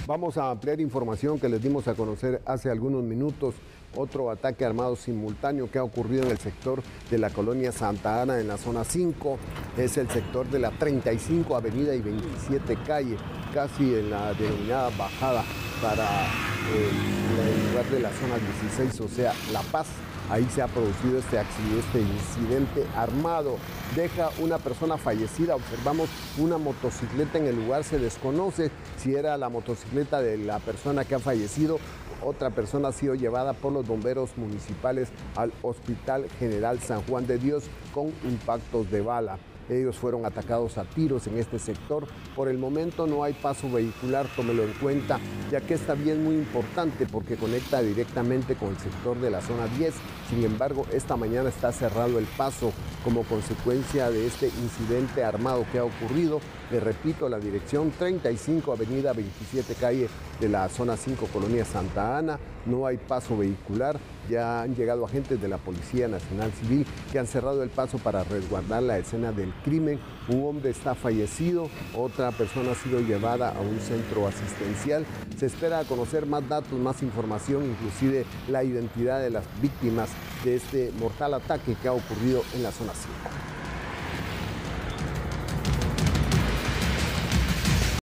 Vamos a ampliar información que les dimos a conocer hace algunos minutos. Otro ataque armado simultáneo que ha ocurrido en el sector de la colonia Santa Ana, en la zona 5. Es el sector de la 35 Avenida y 27 Calle, casi en la denominada bajada para el lugar de la zona 16, o sea, La Paz. Ahí se ha producido este incidente armado. Deja una persona fallecida. Observamos una motocicleta en el lugar. Se desconoce si era la motocicleta de la persona que ha fallecido. Otra persona ha sido llevada por los bomberos municipales al Hospital General San Juan de Dios con impactos de bala. Ellos fueron atacados a tiros en este sector. Por el momento no hay paso vehicular, tómelo en cuenta, ya que esta vía es muy importante porque conecta directamente con el sector de la zona 10. Sin embargo, esta mañana está cerrado el paso como consecuencia de este incidente armado que ha ocurrido. Les repito, la dirección 35 Avenida 27 Calle de la zona 5 Colonia Santa Ana. No hay paso vehicular. Ya han llegado agentes de la Policía Nacional Civil que han cerrado el paso para resguardar la escena del crimen. Un hombre está fallecido, otra persona ha sido llevada a un centro asistencial. Se espera conocer más datos, más información, inclusive la identidad de las víctimas de este mortal ataque que ha ocurrido en la zona 5.